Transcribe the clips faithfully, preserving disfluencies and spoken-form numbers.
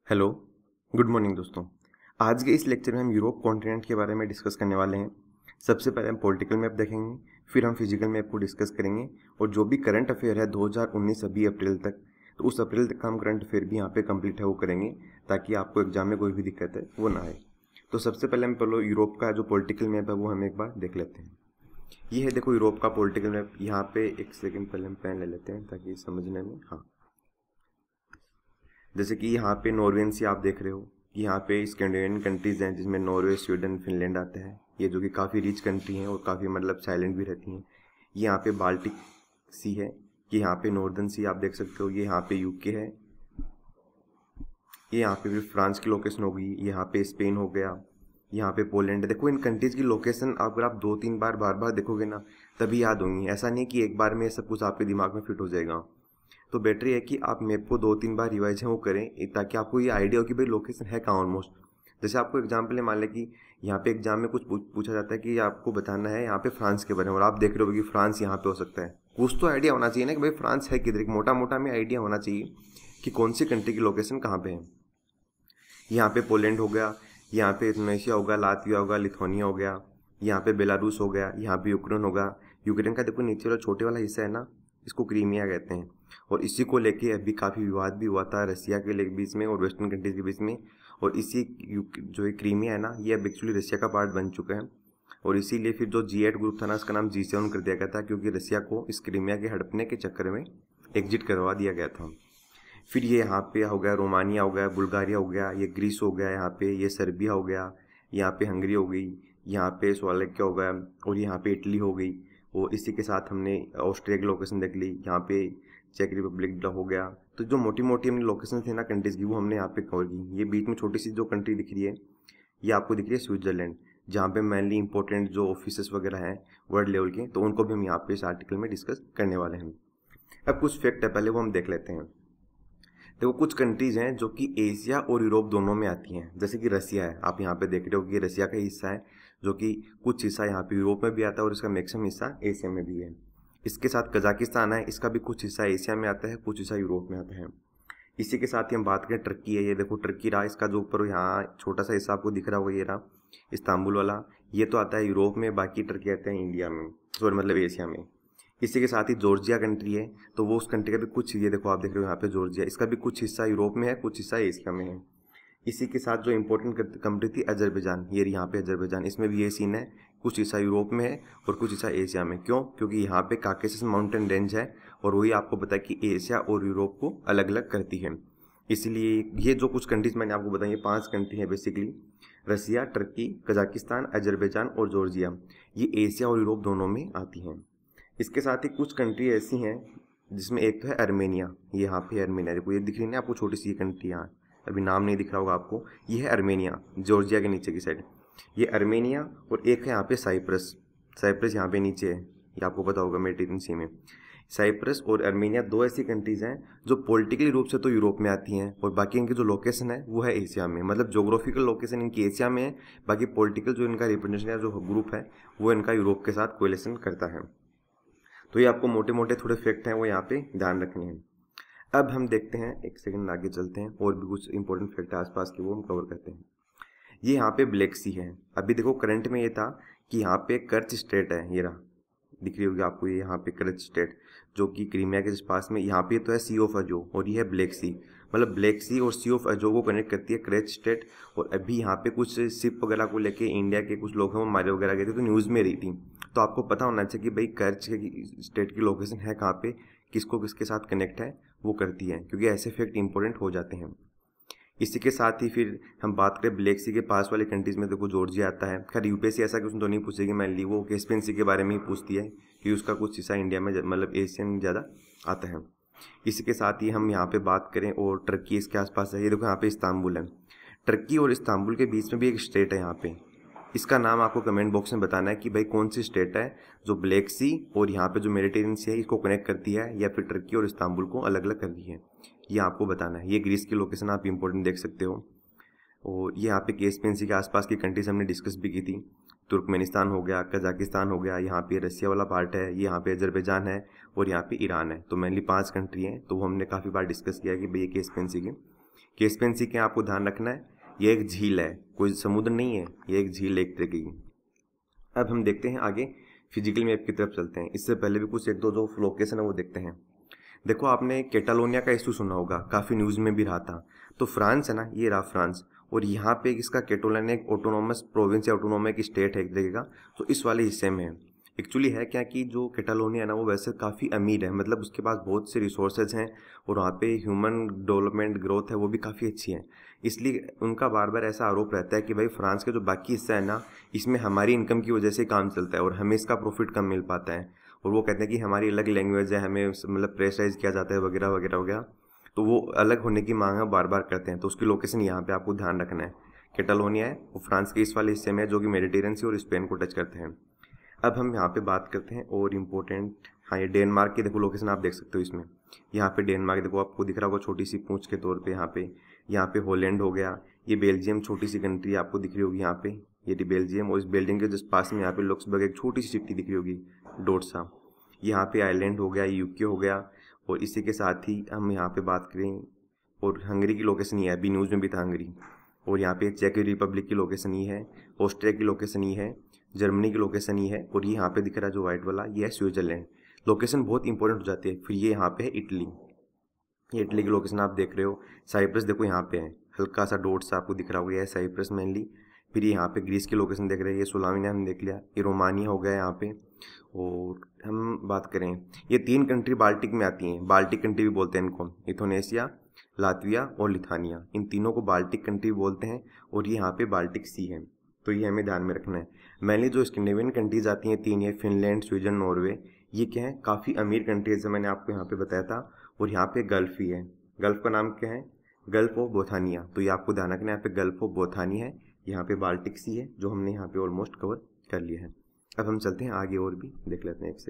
Hello, good morning दोस्तों। आज के इस लेक्चर में हम यूरोप कॉन्टिनेंट के बारे में डिस्कस करने वाले हैं। सबसे पहले हम पॉलिटिकल मैप देखेंगे, फिर हम फिजिकल मैप को डिस्कस करेंगे और जो भी करंट अफेयर है दो हज़ार उन्नीस अभी अप्रैल तक, तो उस अप्रैल तक का हम करंट अफेयर भी यहाँ पे कंप्लीट है वो करेंगे ताकि आपको एग्जाम में कोई भी दिक्कत है वो ना आए। तो सबसे पहले हम पहले यूरोप का जो पॉलिटिकल मैप है वो हम एक बार देख लेते हैं। ये है देखो यूरोप का पॉलिटिकल मैप। यहाँ पे एक सेकेंड पहले हम पेन ले लेते हैं ताकि समझने में। हाँ, जैसे कि यहाँ पे नॉर्वेन सी आप देख रहे हो कि यहाँ पे स्कैंडिनेवियन कंट्रीज हैं जिसमें नॉर्वे, स्वीडन, फिनलैंड आता है। ये जो कि काफ़ी रिच कंट्री हैं और काफ़ी मतलब साइलेंट भी रहती हैं। ये यहाँ पे बाल्टिक सी है, कि यहाँ पे नॉर्दर्न सी आप देख सकते हो। ये यहाँ पे यूके है, ये यहाँ पे भी फ्रांस की लोकेशन होगी। यहाँ पे स्पेन हो गया, यहाँ पे पोलैंड। देखो इन कंट्रीज़ की लोकेशन अगर आप दो तीन बार बार बार देखोगे ना तभी याद होंगी। ऐसा नहीं कि एक बार में सब कुछ आपके दिमाग में फिट हो जाएगा। तो बेटर है कि आप मैप को दो तीन बार रिवाइज है वो करें ताकि आपको ये आइडिया हो कि भाई लोकेशन है कहाँ ऑलमोस्ट। जैसे आपको एग्जाम्पल है, मान लें कि यहाँ पे एग्जाम में कुछ पूछा जाता है कि आपको बताना है यहाँ पे फ्रांस के बारे में और आप देख रहे हो कि फ्रांस यहाँ पे हो सकता है। कुछ तो आइडिया होना चाहिए ना कि भाई फ्रांस है किधर, मोटा मोटा में आइडिया होना चाहिए कि कौन सी कंट्री की लोकेशन कहाँ पे है। यहाँ पे पोलैंड हो गया, यहाँ पे इंडोनेशिया होगा, लातविया होगा, लिथुआनिया हो गया, यहाँ पे बेलारूस हो गया, यहाँ पे यूक्रेन होगा। यूक्रेन का देखो नीचे वाला छोटे वाला हिस्सा है ना, इसको क्रीमिया कहते हैं। और इसी को लेके अभी काफ़ी विवाद भी हुआ था रसिया के बीच में और वेस्टर्न कंट्रीज के बीच में। और इसी जो ये क्रीमिया है ना, ये अब एक्चुअली रसिया का पार्ट बन चुका है। और इसीलिए फिर जो जी एट ग्रुप था ना, उसका नाम जी सेवन कर दिया गया था, क्योंकि रसिया को इस क्रीमिया के हड़पने के चक्कर में एग्जिट करवा दिया गया था। फिर ये यहाँ पे हो गया रोमानिया हो गया, बुल्गारिया हो गया, ये ग्रीस हो गया, यहाँ पे ये सर्बिया हो गया, यहाँ पे हंगरी हो गई, यहाँ पे स्लोवाकिया हो गया और यहाँ पे इटली हो गई। और इसी के साथ हमने ऑस्ट्रिया की लोकेशन देख ली, यहाँ पे चेक रिपब्लिक हो गया। तो जो मोटी मोटी हमने लोकेशन थी ना कंट्रीज की, वो हमने यहाँ पे कवर की। ये बीच में छोटी सी जो कंट्री दिख रही है ये आपको दिख रही है स्विट्जरलैंड, जहाँ पे मेनली इंपॉर्टेंट जो ऑफिसर्स वगैरह हैं वर्ल्ड लेवल के, तो उनको भी हम यहाँ पे इस आर्टिकल में डिस्कस करने वाले हैं। अब कुछ फैक्ट है, पहले वो हम देख लेते हैं। देखो कुछ कंट्रीज हैं जो कि एशिया और यूरोप दोनों में आती हैं। जैसे कि रसिया है, आप यहाँ पे देख रहे हो कि रसिया का हिस्सा है, जो कि कुछ हिस्सा यहाँ पे यूरोप में भी आता है और इसका मैक्सिमम हिस्सा एशिया में भी है। इसके साथ कजाकिस्तान है, इसका भी कुछ हिस्सा एशिया में आता है, कुछ हिस्सा यूरोप में आता है। इसी के साथ ही हम बात करें टर्की है, ये देखो टर्की रहा, इसका जो ऊपर यहाँ छोटा सा हिस्सा आपको दिख रहा होगा ये रहा इस्तांबुल वाला, ये तो आता है यूरोप में, बाकी टर्की आते हैं इंडिया में, सॉरी मतलब एशिया में। इसी के साथ ही जॉर्जिया कंट्री है, तो वो उस कंट्री का भी कुछ, ये देखो आप देख रहे हो यहाँ पे जॉर्जिया, इसका भी कुछ हिस्सा यूरोप में है, कुछ हिस्सा एशिया में है। इसी के साथ जो इंपॉर्टेंट कंट्री थी अजरबैजान, ये यहाँ पे अजरबैजान, इसमें भी ये सीन है, कुछ हिस्सा यूरोप में है और कुछ हिस्सा एशिया में। क्यों? क्योंकि यहाँ पे काकेशस माउंटेन रेंज है और वही आपको पता है कि एशिया और यूरोप को अलग अलग करती है। इसीलिए ये जो कुछ कंट्रीज मैंने आपको बताई, ये पांच कंट्री है basically, Russia, Turkey, Kazakhstan, Azerbaijan और जॉर्जिया, ये एशिया और यूरोप दोनों में आती हैं। इसके साथ ही कुछ कंट्री ऐसी हैं जिसमें एक तो है अर्मेनिया, ये यहाँ पे अर्मेनिया, देखो ये दिख रही है ना आपको छोटी सी कंट्री, यहाँ अभी नाम नहीं दिख रहा होगा आपको, ये है अर्मेनिया, जॉर्जिया के नीचे की साइड, ये अर्मेनिया। और एक है यहाँ पे साइप्रस, साइप्रस यहाँ पे नीचे है, ये आपको पता होगा मेडिटेरियन सी में। साइप्रस और अर्मेनिया दो ऐसी कंट्रीज़ हैं जो पॉलिटिकली रूप से तो यूरोप में आती हैं और बाकी इनकी जो लोकेशन है वो है एशिया में, मतलब जोग्राफिकल लोकेशन इनकी एशिया में है, बाकी पॉलिटिकल जो इनका रिप्रेजेंटेशन है, जो ग्रुप है, वो इनका यूरोप के साथ कोरिलेशन करता है। तो ये आपको मोटे मोटे थोड़े फैक्ट हैं वो यहाँ पे ध्यान रखने हैं। अब हम देखते हैं, एक सेकंड आगे चलते हैं, और भी कुछ इंपॉर्टेंट फैक्ट है आसपास के, वो हम कवर करते हैं। ये यहाँ पे ब्लैक सी है। अभी देखो करंट में ये था कि यहाँ पे कर्च स्टेट है, ये रहा दिख रही होगी आपको, ये यहाँ पे कर्च स्टेट जो कि क्रीमिया के पास में, यहाँ पे तो है सी ऑफ अजो और ये है ब्लैक सी, मतलब ब्लैक सी और सी ऑफ अजो को कनेक्ट करती है कर्च स्टेट। और अभी यहाँ पे कुछ शिप वगैरह को लेके इंडिया के कुछ लोग हैं वो मारे वगैरह गए थे, तो न्यूज़ में रही थी। तो आपको पता होना चाहिए कि भाई कर्च के स्टेट की लोकेशन है कहाँ पे, किसको किसके साथ कनेक्ट है वो करती है, क्योंकि ऐसे फैक्ट इंपॉर्टेंट हो जाते हैं। इसी के साथ ही फिर हम बात करें ब्लैक सी के पास वाले कंट्रीज में, देखो जॉर्जिया आता है। खैर यूपीएससी ऐसा कुछ तो नहीं पूछेगी, मैनली वो कैस्पियन सी के बारे में ही पूछती है कि उसका कुछ हिस्सा इंडिया में मतलब एशिया में ज़्यादा आता है। इसी के साथ ही हम यहाँ पे बात करें और टर्की इसके आसपास है, ये देखो यहाँ पे इस्तांबुल है। टर्की और इस्तांबुल के बीच में भी एक स्टेट है यहाँ पे, इसका नाम आपको कमेंट बॉक्स में बताना है कि भाई कौन सी स्टेट है जो ब्लैक सी और यहाँ पे जो मेडिटेरियन सी है इसको कनेक्ट करती है, या फिर टर्की और इस्तांबुल को अलग अलग कर दी है, ये आपको बताना है। ये ग्रीस की लोकेशन आप इंपॉर्टेंट देख सकते हो। और ये यहाँ पे कैस्पियन सी के आसपास की कंट्रीज हमने डिस्कस भी की थी, तुर्कमेनिस्तान हो गया, कजाकिस्तान हो गया, यहाँ पे रसिया वाला पार्ट है, ये यहाँ पे अजरबैजान है और यहाँ पे ईरान है। तो मेनली पांच कंट्री हैं, तो वो हमने काफ़ी बार डिस्कस किया कि भाई ये कैस्पियन सी के कैस्पियन सी क्या आपको ध्यान रखना है, ये एक झील है, कोई समुद्र नहीं है, ये एक झील है एक तरीके की। अब हम देखते हैं आगे फिजिकल मैप की तरफ चलते हैं। इससे पहले भी कुछ एक दो जो लोकेशन है वो देखते हैं। देखो आपने कैटालोनिया का इशू सुना होगा, काफ़ी न्यूज़ में भी रहा था। तो फ्रांस है ना, ये रहा फ्रांस, और यहाँ पे इसका कैटालोनिया एक ऑटोनोमस प्रोविंस या ऑटोनोमिक स्टेट है एक तरीके का, तो इस वाले हिस्से में है। एक्चुअली है क्या कि जो कैटालोनिया है ना वो वैसे काफ़ी अमीर है, मतलब उसके पास बहुत से रिसोर्सेज हैं और वहाँ पे ह्यूमन डेवलपमेंट ग्रोथ है वो भी काफ़ी अच्छी है। इसलिए उनका बार बार ऐसा आरोप रहता है कि भाई फ्रांस के जो बाकी हिस्सा है ना, इसमें हमारी इनकम की वजह से काम चलता है और हमें इसका प्रॉफिट कम मिल पाता है। और वो कहते हैं कि हमारी अलग लैंग्वेज है, हमें मतलब प्रेशराइज किया जाता है वगैरह वगैरह वगैरह, तो वो अलग होने की मांग है बार बार करते हैं। तो उसकी लोकेशन यहाँ पे आपको ध्यान रखना है, कैटालोनिया है वो फ्रांस के इस वाले हिस्से में है जो कि मेडिटेरियन सी और स्पेन को टच करते हैं। अब हम यहाँ पे बात करते हैं और इम्पोर्टेंट, हाँ ये डेनमार्क की देखो लोकेशन आप देख सकते हो इसमें। यहाँ पे डेनमार्क देखो आपको दिख रहा होगा छोटी सी पूंछ के तौर पे। यहाँ पे यहाँ पे हॉलैंड हो गया, ये बेल्जियम छोटी सी कंट्री आपको दिख रही होगी यहाँ पे, ये बेल्जियम, और इस बेल्जियम के जस्ट पास में यहाँ पे लक्सबर्ग एक छोटी सी सिटी दिख रही होगी, डोर्सा। यहाँ पे आयरलैंड हो गया, यूके हो गया, और इसी के साथ ही हम यहाँ पे बात करें और हंगरी की लोकेशन ये है, अभी न्यूज़ में भी था हंगरी। और यहाँ पे चेक रिपब्लिक की लोकेशन ये है, ऑस्ट्रिया की लोकेशन ये है, जर्मनी की लोकेशन ये है, और ये यहाँ पे दिख रहा है जो वाइट वाला ये है स्विट्जरलैंड। लोकेशन बहुत इंपॉर्टेंट हो जाती है। फिर ये यहाँ पे है इटली, ये इटली की लोकेशन आप देख रहे हो। साइप्रस देखो यहाँ पे है, हल्का सा डॉट सा आपको दिख रहा होगा, ये है साइप्रस मेनली। फिर ये यहाँ पे ग्रीस की लोकेशन देख रहे हैं, ये सोलामिना हमने देख लिया, ये रोमानिया हो गया यहाँ पे। और हम बात करें, ये तीन कंट्री बाल्टिक में आती हैं, बाल्टिक कंट्री भी बोलते हैं इनको, इथोनेशिया, लातविया और लिथानिया, इन तीनों को बाल्टिक कंट्री बोलते हैं। और ये यहाँ पे बाल्टिक सी है, तो ये हमें ध्यान में रखना है। मैंने जो स्कैंडिनेवियन कंट्रीज आती हैं तीन, ये फिनलैंड, स्वीडन, नॉर्वे, ये क्या है काफ़ी अमीर कंट्रीज है, मैंने आपको यहाँ पे बताया था। और यहाँ पे गल्फ ही है, गल्फ का नाम क्या है, गल्फ ऑफ बोथानिया, तो ये आपको ध्यान रखना है, यहाँ पे गल्फ ऑफ बोथानिया है, यहाँ पे बाल्टिक सी है, जो हमने यहाँ पे ऑलमोस्ट कवर कर लिया है। अब हम चलते हैं आगे और भी देख लेते हैं, एक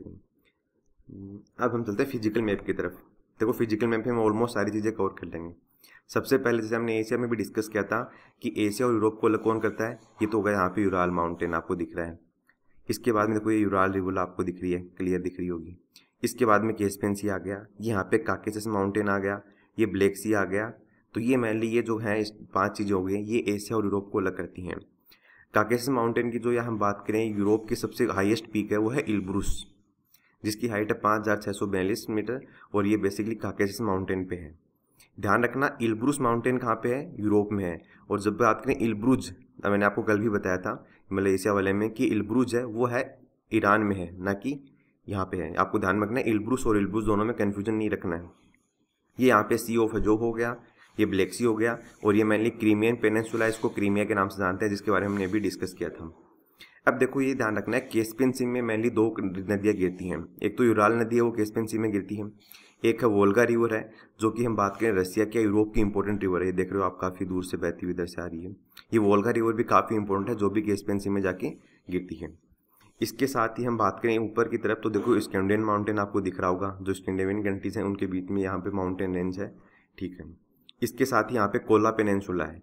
सेकेंड। अब हम चलते हैं फिजिकल मैप की तरफ। देखो फिजिकल मैप में हम ऑलमोस्ट सारी चीज़ें कवर कर लेंगे। सबसे पहले जैसे हमने एशिया में भी डिस्कस किया था कि एशिया और यूरोप को अलग कौन करता है, ये तो होगा यहाँ पे यूराल माउंटेन आपको दिख रहा है। इसके बाद में देखो ये यूराल रिवर आपको दिख रही है, क्लियर दिख रही होगी। इसके बाद में कैस्पियन सी आ गया, यहाँ पे काकेशस माउंटेन आ गया, ये ब्लैक सी आ गया। तो ये मेनली ये जो है पांच चीज़ें हो गई, ये एशिया और यूरोप को अलग करती हैं। काकेशस माउंटेन की जो यहाँ हम बात करें, यूरोप की सबसे हाईएस्ट पीक है वो है इल्ब्रुस, जिसकी हाइट है पाँच हज़ार छः सौ बयालीस मीटर, और ये बेसिकली काकेशस माउंटेन पे है। ध्यान रखना इल्ब्रुस माउंटेन कहाँ पे है, यूरोप में है। और जब बात करें इल्ब्रुज, मैंने आपको कल भी बताया था मलेशिया वाले में कि इल्ब्रुज है वो है ईरान में है, ना कि यहाँ पे है। आपको ध्यान रखना है इल्ब्रुस और इल्ब्रुज दोनों में कन्फ्यूजन नहीं रखना है। ये यहाँ पे सी ऑफ जो हो गया, ये ब्लैक सी हो गया, और ये मेनली क्रीमियन पेनिनसुला, इसको क्रीमिया के नाम से जानते हैं, जिसके बारे में हमने भी डिस्कस किया था। अब देखो ये ध्यान रखना है कैस्पियन सी में मेनली दो नदियाँ गिरती हैं, एक तो यूराल नदी है वो कैस्पियन सी में गिरती है, एक है वोल्गा रिवर है जो कि हम बात करें रसिया के यूरोप की इंपॉर्टेंट रिवर है। ये देख रहे हो आप काफ़ी दूर से बहती हुई इधर से आ रही है। ये वोल्गा रिवर भी काफ़ी इंपॉर्टेंट है जो भी कैस्पियन सी में जाके गिरती है। इसके साथ ही हम बात करें ऊपर की तरफ, तो देखो स्कैंडिनेवियन माउंटेन आपको दिख रहा होगा, जो स्कैंडिनेवियन कंट्रीज हैं उनके बीच में यहाँ पे माउंटेन रेंज है, ठीक है। इसके साथ ही यहाँ पे कोला पेनिनसुला है,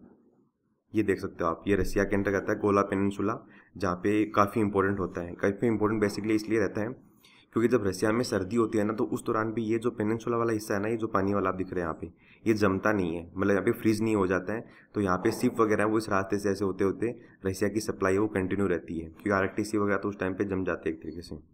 ये देख सकते हो आप, ये रसिया के अंदर आता है कोला पेनिनसुला, जहाँ पे काफ़ी इंपॉर्टेंट होता है। काफ़ी इंपॉर्टेंट बेसिकली इसलिए रहता है क्योंकि जब रसिया में सर्दी होती है ना, तो उस दौरान भी ये जो पेनिनसुला वाला हिस्सा है ना, ये जो पानी वाला आप दिख रहे हैं यहाँ पे, ये जमता नहीं है, मतलब यहाँ पे फ्रीज नहीं हो जाता है। तो यहाँ पे शिप वगैरह वो इस रास्ते से ऐसे होते होते रसिया की सप्लाई है वो कंटिन्यू रहती है, क्योंकि आर्कटिक सी वगैरह तो उस टाइम पे जम जाते हैं एक तरीके से।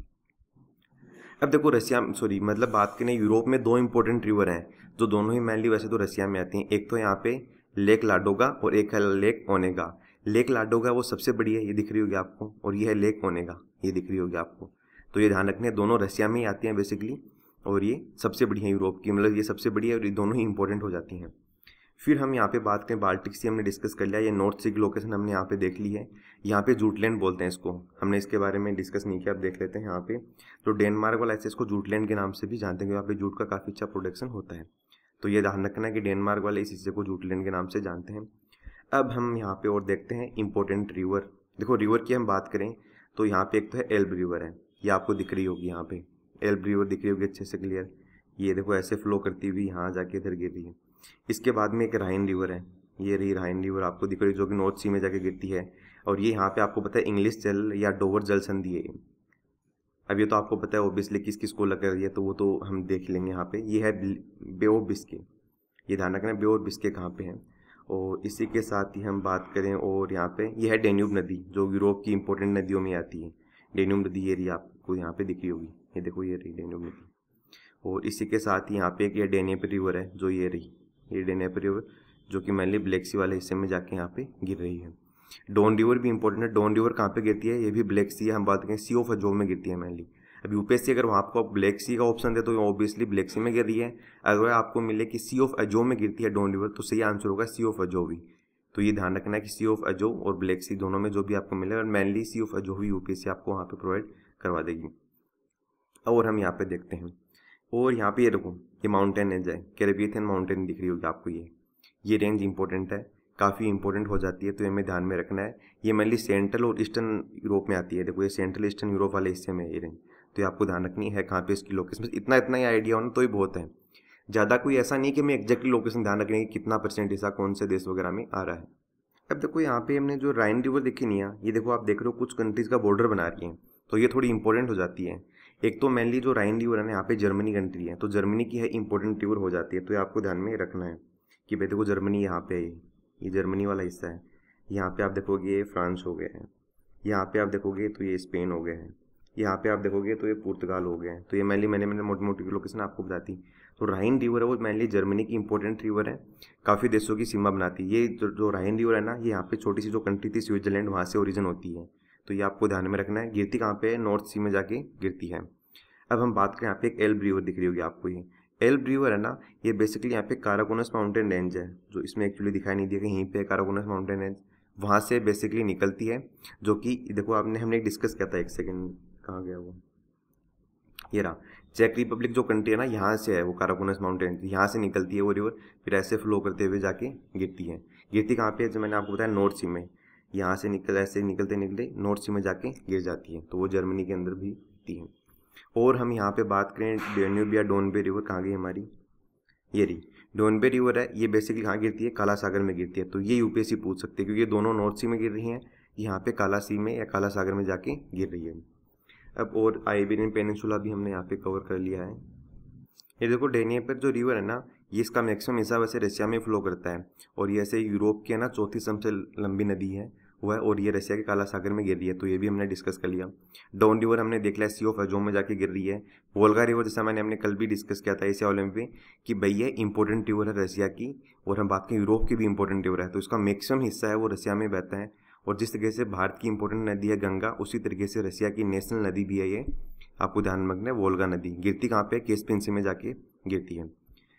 अब देखो रसिया सॉरी मतलब बात करें यूरोप में दो इंपॉर्टेंट रिवर हैं जो दोनों ही मेनली वैसे तो रसिया में आती हैं। एक तो यहाँ पे लेक लाडोगा और एक है लेक ओनेगा। लेक लाडोगा वो सबसे बड़ी है, ये दिख रही होगी आपको, और ये है लेक ओनेगा, ये दिख रही होगी आपको। तो ये ध्यान रखने, दोनों रसिया में ही आती हैं बेसिकली, और ये सबसे बड़ी है यूरोप की, मतलब ये सबसे बड़ी है और ये दोनों ही इंपॉर्टेंट हो जाती हैं। फिर हम यहाँ पे बात करें बाल्टिक सी, हमने डिस्कस कर लिया, ये नॉर्थ सी की लोकेशन हमने यहाँ पे देख ली है। यहाँ पे जूटलैंड बोलते हैं इसको, हमने इसके बारे में डिस्कस नहीं किया, अब देख लेते हैं यहाँ पे। तो डेनमार्क वाला ऐसे इसको जूटलैंड के नाम से भी जानते हैं, यहाँ पे जूट का काफ़ी अच्छा प्रोडक्शन होता है। तो ये ध्यान रखना है कि डेनमार्क वाले इस हिस्से को जूटलैंड के नाम से जानते हैं। अब हम यहाँ पे और देखते हैं इंपॉर्टेंट रिवर। देखो रिवर की हम बात करें तो यहाँ पे एक तो है एल्ब रिवर है, ये आपको दिख रही होगी, यहाँ पे एल्ब रिवर दिख रही होगी अच्छे से क्लियर। ये देखो ऐसे फ्लो करती हुई यहाँ जाके इधर गिर रही है। इसके बाद में एक राइन रिवर है, ये रही राइन रिवर आपको दिख रही है, जो कि नॉर्थ सी में जाके गिरती है। और ये यहाँ पे आपको पता है इंग्लिश जल या डोवर जल संधि है। अब ये तो आपको पता है ओबियसली किस किस को लग रही है, तो वो तो हम देख लेंगे। यहाँ पे ये है बे ऑफ बिस्के, ये ध्यान रखना बे और बिस्के कहाँ पे हैं। और इसी के साथ ही हम बात करें और यहाँ पे ये है डेन्यूब नदी, जो यूरोप की इंपॉर्टेंट नदियों में आती है। डेन्यूब नदी ये रही, आपको यहाँ पे दिख रही होगी, ये देखो ये रही डेन्यूब नदी। और इसी के साथ ही यहाँ पे एक ये डेन्यूब रिवर है, जो ये रही, ये डेन्यूब रिवर जो कि मेनली ब्लैक सी वाले हिस्से में जाके यहाँ पे गिर रही है। डॉन रिवर भी इंपॉर्टेंट है। डॉन रिवर कहाँ पे गिरती है, ये भी ब्लैक सी है, हम बात करें सी ऑफ अजोव में गिरती है मेनली। अब यूपीएससी अगर वहाँ आपको ब्लैक सी का ऑप्शन दे तो ऑब्वियसली ब्लैक सी में गिर रही है। अगर आपको मिले कि सी ऑफ अजोव में गिरती है डॉन रिवर, तो सही आंसर होगा सी ऑफ अजोव ही। तो ये ध्यान रखना है कि सी ऑफ अजोव और ब्लैक सी दोनों में जो भी आपको मिले, और मेनली सी ऑफ अजोव ही यूपीएससी आपको वहाँ पे प्रोवाइड करवा देगी। और हम यहाँ पे देखते हैं, और यहाँ पे ये देखो ये माउंटेन रेंज है, कैरेबियन माउंटेन दिख रही होगी आपको, ये ये रेंज इंपॉर्टेंट है, काफ़ी इंपॉर्टेंट हो जाती है, तो ये हमें ध्यान में रखना है। ये मेनली सेंट्रल और ईस्टर्न यूरोप में आती है। देखो ये सेंट्रल ईस्टर्न यूरोप वाले हिस्से में ये रेंज, तो ये आपको ध्यान रखनी है कहाँ पे इसकी लोकेशन। इतना इतना ही आइडिया होना तो ही बहुत है, ज़्यादा कोई ऐसा नहीं कि मैं एग्जैक्टली लोकेशन ध्यान रखने की कितना परसेंट हिस्सा कौन से देश वगैरह में आ रहा है। अब देखो यहाँ पे हमने जो राइन रिवर देखी नहीं है, ये देखो आप देख रहे हो कुछ कंट्रीज़ का बॉर्डर बना रही है, तो ये थोड़ी इंपॉर्टेंट हो जाती है। एक तो मेनली जो राइन रिवर है ना, यहाँ पे जर्मनी कंट्री है, तो जर्मनी की है इंपॉर्टेंट रिवर हो जाती है, तो ये आपको ध्यान में रखना है कि भाई देखो जर्मनी यहाँ पे है, ये जर्मनी वाला हिस्सा है। यहाँ पे आप देखोगे ये फ्रांस हो गया है, यहाँ पे आप देखोगे तो ये स्पेन हो गया है, यहाँ पे आप देखोगे तो ये पुर्तगाल हो गया है। तो ये मेनली मैंने मैंने मोटी मोटी लोकेशन आपको बताती। तो राइन रिवर है वो मेनली जर्मनी की इंपॉर्टेंट रिवर है, काफ़ी देशों की सीमा बनाती है। ये जो, जो राइन रिवर है ना, ये यहाँ पे छोटी सी जो कंट्री थी स्विट्जरलैंड, वहाँ से ओरिजिन होती है, तो ये आपको ध्यान में रखना है। गिरती कहाँ पे है, नॉर्थ सी में जाके गिरती है। अब हम बात करें, यहाँ पे एक एल्ब रिवर दिख रही होगी आपको, ये एल्ब रिवर है ना, ये बेसिकली यहाँ पे काराकोनस माउंटेन रेंज है, जो इसमें एक्चुअली दिखाई नहीं दिया कि यहीं पे काराकोनस माउंटेन रेंज, वहाँ से बेसिकली निकलती है। जो कि देखो आपने हमने डिस्कस किया था, एक सेकेंड कहाँ गया वो, ये रहा, चेक रिपब्लिक जो कंट्री है ना, यहाँ से है वो काराकोनस माउंटेन, यहाँ से निकलती है वो रिवर, फिर ऐसे फ्लो करते हुए जाके गिरती है। गिरती कहाँ पे है, जो मैंने आपको बताया नॉर्थ सी में, यहाँ से निकल ऐसे निकलते निकलते नॉर्थ सी में जाके गिर जाती है, तो वो जर्मनी के अंदर भी गिरती है। और हम यहाँ पे बात करें डेन्यूब या डोनबे रिवर, कहाँ गई हमारी, ये रही डोनबे रिवर है, ये बेसिकली कहाँ गिरती है, काला सागर में गिरती है। तो ये यूपीएससी पूछ सकते हैं, क्योंकि ये दोनों नॉर्थ सी में गिर रही हैं, यहाँ पे काला सी में या काला सागर में जाके गिर रही है। अब और आइबेरियन पेनिनसुला भी हमने यहाँ पे कवर कर लिया है। ये देखो डेनिएपर जो रिवर है ना, ये इसका मैक्सिमम हिस्सा वैसे रशिया में फ्लो करता है, और ये ऐसे यूरोप की है ना चौथी सबसे लंबी नदी है वो है, और ये रशिया के काला सागर में गिर रही है, तो ये भी हमने डिस्कस कर लिया। डॉन रिवर हमने देख लिया, सी ऑफ अजोव में जाके गिर रही है। वोल्गा रिवर जैसा मैंने हमने कल भी डिस्कस किया था एशिया ओलंपिक में कि भैया इंपॉर्टेंट रिवर है रशिया की, और हम बात करें यूरोप की भी इंपॉर्टेंट रिवर है, तो इसका मैक्सिमम हिस्सा है वो रशिया में बहता है। और जिस तरीके से भारत की इंपॉर्टेंट नदी है गंगा, उसी तरीके से रशिया की नेशनल नदी भी है ये, आपको ध्यान में रखना है, वोल्गा नदी। गिरती कहाँ पे, कैस्पियन सी में जाके गिरती है।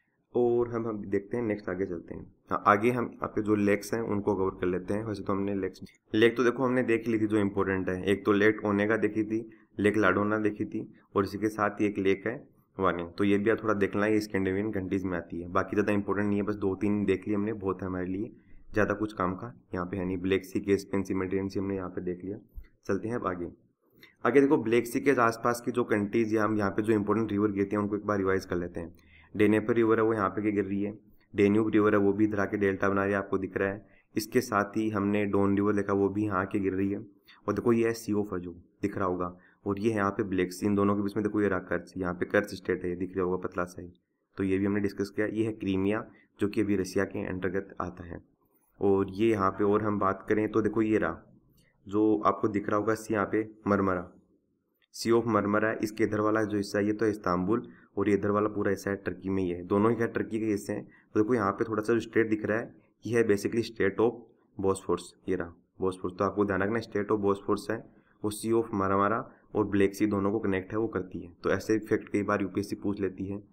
और हम हम देखते हैं, नेक्स्ट आगे चलते हैं। हाँ, आगे हम आपके जो लेक्स हैं उनको कवर कर लेते हैं। वैसे तो हमने लेक्स लेक तो देखो हमने देख ली थी जो इंपॉर्टेंट है, एक तो लेक ओनेगा देखी थी, लेक लाडोना देखी थी, और इसी के साथ ही एक लेक है वानी, तो ये भी आप थोड़ा देखना है, ये स्कैंडिनेवियन कंट्रीज में आती है। बाकी ज़्यादा इंपॉर्टेंट नहीं है, बस दो तीन देख ली हमने, बहुत है हमारे लिए, ज़्यादा कुछ काम का यहाँ पे है नहीं। Black sea, Caspian sea, Mediterranean sea हमने यहाँ पे देख लिया। चलते हैं अब आगे। आगे देखो ब्लैक सी के आसपास की जो कंट्रीज या हम यहाँ पे जो इंपॉर्टेंट रिवर गिरती हैं उनको एक बार रिवाइज कर लेते हैं। डेनेपर रिवर है वो यहाँ पे गिर रही है, डेन्यूब रिवर है वो भी इधर आके डेल्टा बना रही है, आपको दिख रहा है। इसके साथ ही हमने डॉन रिवर देखा, वो भी यहाँ आके गिर रही है। और देखो ये है सी ऑफ अजोव, दिख रहा होगा, और ये है यहाँ पे ब्लैक सी, इन दोनों के बीच में देखो ये रहा कर्च, यहाँ पे कर्च स्टेट है, ये दिख रहा होगा पतला सा ही, तो ये भी हमने डिस्कस किया। ये है क्रीमिया जो कि अभी रशिया के अंतर्गत आता है। और ये यहाँ पे और हम बात करें तो देखो ये रहा जो आपको दिख रहा होगा सी, यहाँ पे मरमरा, सी ऑफ मरमरा है। इसके इधर वाला जो हिस्सा है ये तो इस्तांबुल, और ये इधर वाला पूरा हिस्सा है टर्की में ही है, दोनों ही क्या टर्की के हिस्से हैं। तो देखो यहाँ पे थोड़ा सा जो स्टेट दिख रहा है ये है बेसिकली स्टेट ऑफ बॉस्फोरस, ये रहा बॉस्फोरस। तो आपको ध्यान रखना स्टेट ऑफ बॉस्फोरस है, वो सी ऑफ मरमरा और ब्लैक सी दोनों को कनेक्ट है वो करती है। तो ऐसे फैक्ट कई बार यूपीएससी पूछ लेती है।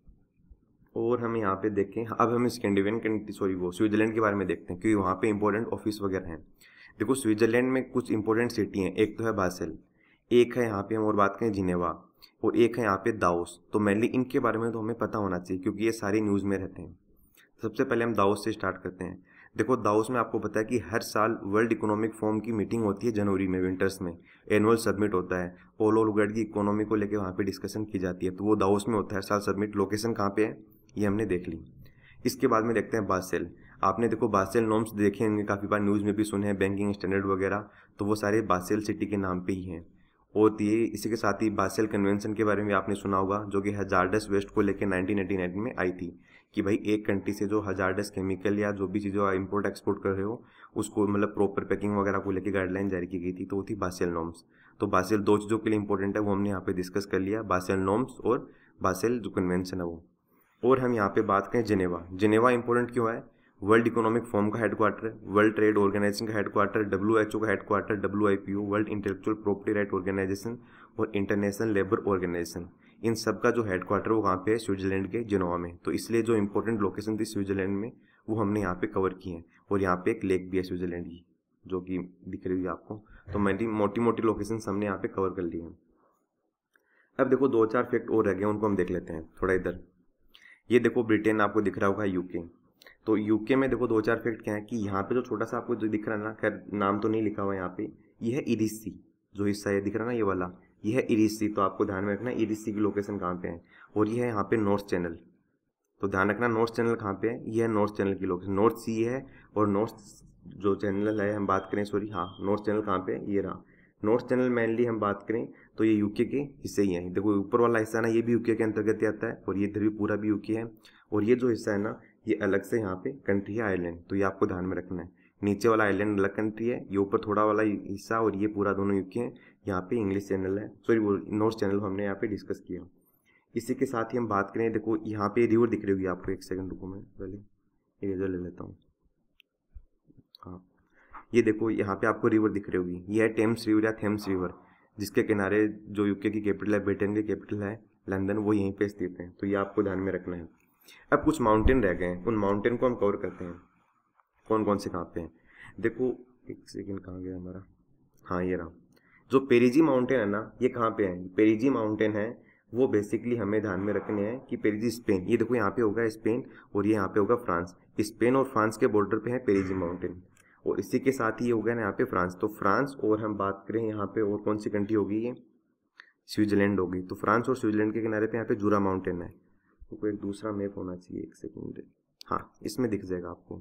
और हम यहाँ पे देखें, अब हम स्कैंडिनेवियन कंट्री सॉरी वो स्विट्जरलैंड के बारे में देखते हैं, क्योंकि वहाँ पे इंपॉर्टेंट ऑफिस वगैरह हैं। देखो स्विट्जरलैंड में कुछ इंपॉर्टेंट सिटी हैं, एक तो है बासेल, एक है यहाँ पे हम और बात करें जिनेवा, और एक है यहाँ पे दाओस। तो मेनली इनके बारे में तो हमें पता होना चाहिए क्योंकि ये सारी न्यूज़ में रहते हैं। सबसे पहले हम दाओस से स्टार्ट करते हैं। देखो दाओस में आपको पता है कि हर साल वर्ल्ड इकोनॉमिक फोरम की मीटिंग होती है जनवरी में, विंटर्स में एनुअल सबमिट होता है, ऑल ओवर वर्ल्ड की इकोनॉमी को लेकर वहाँ पे डिस्कशन की जाती है, तो वो दाओस में होता है हर साल सबमिट। लोकेशन कहाँ पे है ये हमने देख ली। इसके बाद में देखते हैं बासेल। आपने देखो बासेल नॉर्म्स देखे होंगे, काफ़ी बार न्यूज़ में भी सुने हैं, बैंकिंग स्टैंडर्ड वगैरह, तो वो सारे बासेल सिटी के नाम पे ही हैं। और ये इसी के साथ ही बासेल कन्वेंशन के बारे में आपने सुना होगा, जो कि हजार्डस वेस्ट को लेकर नाइनटीन एटी नाइन में आई थी, कि भाई एक कंट्री से जो हजार्डस केमिकल या जो भी चीज़ें आप इम्पोर्ट एक्सपोर्ट कर रहे हो उसको मतलब प्रॉपर पैकिंग वगैरह को लेकर गाइडलाइन जारी की गई थी, तो वो थी बासेल नॉर्म्स। तो बासेल दो चीज़ों के लिए इंपॉर्टेंट है, वो हमने यहाँ पे डिस्कस कर लिया, बासेल नॉर्म्स और बासेल जो कन्वेंशन है वो। और हम यहाँ पे बात करें जिनेवा। जिनेवा इंपॉर्टेंट क्यों है? वर्ल्ड इकोनॉमिक फोरम का हेडक्वार्टर है, वर्ल्ड ट्रेड ऑर्गेनाइजेशन का हेडक्वार्टर, डब्ल्यू एच ओ का headquarter, W I P O World Intellectual Property Right Organization और इंटरनेशनल लेबर ऑर्गेनाइजेशन, इन सब का जो हेडक्वार्टर वो वहाँ पे है स्विट्जरलैंड के जिनेवा में। तो इसलिए जो इंपॉर्टेंट लोकेशन थी स्विट्जरलैंड में वो हमने यहाँ पे कवर की है। और यहाँ पे एक लेक भी है स्विट्जरलैंड की जो कि दिख रही है आपको। तो मैंने मोटी मोटी लोकेशन हमने यहाँ पे कवर कर ली है। अब देखो दो चार फैक्ट और रह गए, उनको हम देख लेते हैं थोड़ा इधर। ये देखो ब्रिटेन आपको दिख रहा होगा, यूके। तो यूके में देखो दो चार फैक्ट क्या है कि यहाँ पे जो छोटा सा आपको जो दिख रहा है ना, खैर नाम तो नहीं लिखा हुआ यहाँ पे, ये है इरिसी, जो हिस्सा ये दिख रहा है ना ये वाला, ये है इरिसी। तो आपको ध्यान में रखना इरिसी की लोकेशन कहाँ पे है। और ये है यहाँ पे नॉर्थ चैनल, तो ध्यान रखना नॉर्थ चैनल कहाँ पे है, ये है नॉर्थ चैनल की लोकेशन, नॉर्थ सी है। और नॉर्थ जो चैनल है हम बात करें, सॉरी हाँ नॉर्थ चैनल कहाँ पे है, ये रहा नॉर्थ चैनल। मेनली हम बात करें तो ये यूके के हिस्से ही हैं। देखो ऊपर वाला हिस्सा ना ये भी यूके के अंतर्गत ही आता है, और ये इधर भी पूरा भी यूके है। और ये जो हिस्सा है ना ये अलग से यहाँ पे कंट्री है आयरलैंड, तो ये आपको ध्यान में रखना है। नीचे वाला आयरलैंड अलग कंट्री है, ये ऊपर थोड़ा वाला हिस्सा और ये पूरा दोनों यूके हैं। यहाँ पे इंग्लिश चैनल है, सॉरी वो नॉर्थ चैनल हमने यहाँ पे डिस्कस किया। इसी के साथ ही हम बात करें, देखो यहाँ पे रिवर दिख रही होगी आपको, एक सेकंड रुको मैं पहले इरेजर ले लेता हूँ। हाँ ये देखो यहाँ पे आपको रिवर दिख रही होगी, ये है टेम्स रिवर या थेम्स रिवर, जिसके किनारे जो यूके की कैपिटल है, ब्रिटेन की कैपिटल है लंदन, वो यहीं पे स्थित है। तो ये आपको ध्यान में रखना है। अब कुछ माउंटेन रह गए हैं, उन माउंटेन को हम कवर करते हैं। कौन कौन से कहाँ पे हैं देखो, एक सेकंड कहाँ गया हमारा, हाँ ये रहा। जो पेरिजी माउंटेन है ना ये कहाँ पे है, पेरिजी माउंटेन है वो बेसिकली हमें ध्यान में रखने हैं कि पेरिजी स्पेन, ये देखो यहाँ पे होगा स्पेन और ये यहाँ पे होगा फ्रांस। स्पेन और फ्रांस के बॉर्डर पे है पेरिजी माउंटेन, और इसी के साथ ही हो गया ना यहाँ पे फ्रांस। तो फ्रांस और हम बात करें यहाँ पे और कौन सी कंट्री होगी, ये स्विट्जरलैंड होगी। तो फ्रांस और स्विट्जरलैंड के किनारे पे यहाँ पे जूरा माउंटेन है। तो कोई एक दूसरा मैप होना चाहिए, एक सेकंड, हाँ इसमें दिख जाएगा आपको,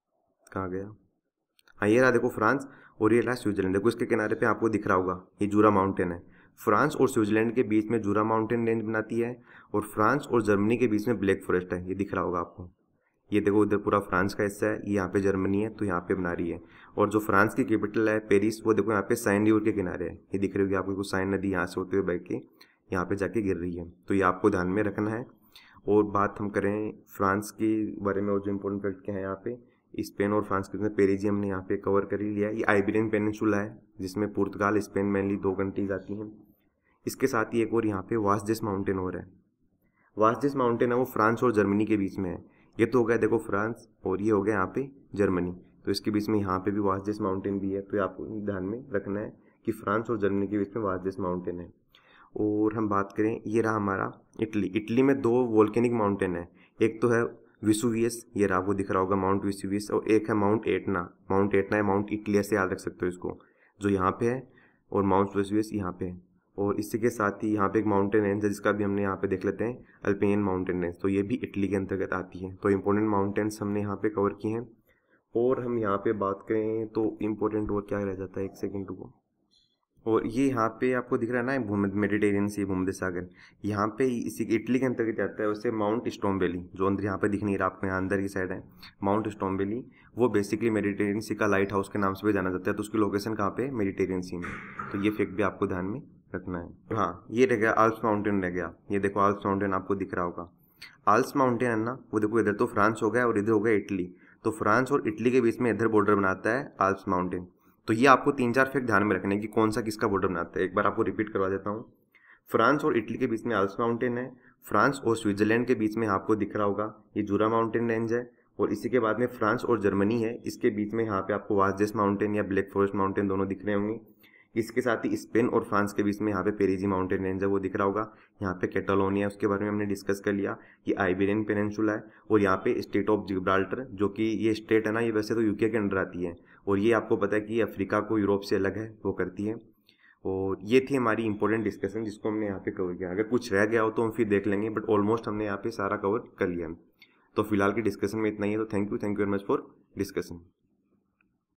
कहाँ गया, हाँ ये रहा देखो फ्रांस और ये रहा स्विट्जरलैंड। देखो इसके किनारे पे आपको दिख रहा होगा ये जूरा माउंटेन है। फ्रांस और स्विट्जरलैंड के बीच में जूरा माउंटेन रेंज बनाती है, और फ्रांस और जर्मनी के बीच में ब्लैक फॉरेस्ट है, ये दिख रहा होगा आपको। ये देखो इधर पूरा फ्रांस का हिस्सा है, ये यहाँ पे जर्मनी है, तो यहाँ पे बना रही है। और जो फ्रांस की कैपिटल है पेरिस, वो देखो यहाँ पे साइन रिवर के किनारे है, ये दिख रही होगी आपको, साइन नदी यहाँ से होते हुए बह के यहाँ पे जाके गिर रही है। तो ये आपको ध्यान में रखना है। और बात हम करें फ्रांस के बारे में, और जो इंपॉर्टेंट फैक्ट क्या है यहाँ पे, स्पेन और फ्रांस के पेरिजी हमने यहाँ पे कवर कर ही लिया है। ये आइबेरियन पेनिनसुला है जिसमें पुर्तगाल स्पेन मेनली दो कंट्रीज आती हैं। इसके साथ ही एक और यहाँ पे वास्डेस माउंटेन और है। वास्डेस माउंटेन है वो फ्रांस और जर्मनी के बीच में है। ये तो हो गया देखो फ्रांस, और ये हो गया यहाँ पे जर्मनी, तो इसके बीच में यहाँ पे भी वास्डेस माउंटेन भी है। तो आपको ध्यान में रखना है कि फ्रांस और जर्मनी के बीच में वास्डेस माउंटेन है। और हम बात करें, ये रहा हमारा इटली। इटली में दो वोल्केनिक माउंटेन है, एक तो है विसुवियस, ये रहा आपको दिख रहा होगा माउंट विसुवियस, और एक है माउंट एटना। माउंट एटना है माउंट इटली से याद रख सकते हो इसको, जो यहाँ पे है, और माउंट विसुवियस यहाँ पे है। और इसी के साथ ही यहाँ पे एक माउंटेन रेंज है जिसका भी हमने यहाँ पे देख लेते हैं, अल्पेनियन माउंटेन रेंज, तो ये भी इटली के अंतर्गत आती है। तो इंपॉर्टेंट माउंटेन्स हमने यहाँ पे कवर किए हैं। और हम यहाँ पे बात करें तो इम्पोर्टेंट और क्या रह जाता है, एक सेकेंड को, और ये यहाँ पे आपको दिख रहा है ना भूमध्य मेडिटेरियन सी भूमध्य सागर, यहाँ पे इसी इटली के अंतर्गत आता है। वैसे माउंट स्टोम्बेली जो अंदर यहाँ पे दिख नहीं रहा आपको, यहाँ अंदर की साइड है माउंट स्टोम्बेली, वो बेसिकली मेडिटेरियन सी का लाइट हाउस के नाम से भी जाना जाता है। तो उसकी लोकेशन कहाँ पे, मेडिटेरियन सी में। तो ये फैक्ट भी आपको ध्यान में रखना है। हाँ ये रह गया आल्प्स माउंटेन रह गया, ये देखो आल्प्स माउंटेन आपको दिख रहा होगा। आल्प्स माउंटेन है ना वो देखो, इधर तो फ्रांस हो गया और इधर हो गया इटली, तो फ्रांस और इटली के बीच में इधर बॉर्डर बनाता है आल्प्स माउंटेन। तो ये आपको तीन चार फैक्ट ध्यान में रखने कि कौन सा किसका बॉर्डर बनाता है। एक बार आपको रिपीट करवा देता हूँ, फ्रांस और इटली के बीच में आल्प्स माउंटेन है, फ्रांस और स्विट्जरलैंड के बीच में आपको दिख रहा होगा ये जूरा माउंटेन रेंज है, और इसी के बाद में फ्रांस और जर्मनी है, इसके बीच में यहाँ पे आपको वास्डेस माउंटेन या ब्लैक फॉरेस्ट माउंटेन दोनों दिख रहे होंगे। इसके साथ ही स्पेन और फ्रांस के बीच में यहाँ पे पेरिजी माउंटेन रेंज है वो दिख रहा होगा। यहाँ पे कैटालोनिया उसके बारे में हमने डिस्कस कर लिया, ये आइबेरियन पेनिनसुला है, और यहाँ पे स्टेट ऑफ जिब्राल्टर, जो कि ये स्टेट है ना ये वैसे तो यूके के अंडर आती है, और ये आपको पता है कि अफ्रीका को यूरोप से अलग है वो करती है। और ये थी हमारी इंपॉर्टेंट डिस्कशन जिसको हमने यहाँ पे कवर किया। अगर कुछ रह गया हो तो हम फिर देख लेंगे, बट ऑलमोस्ट हमने यहाँ पे सारा कवर कर लिया। तो फिलहाल की डिस्कशन में इतना ही है। तो thank you thank you very much for discussion.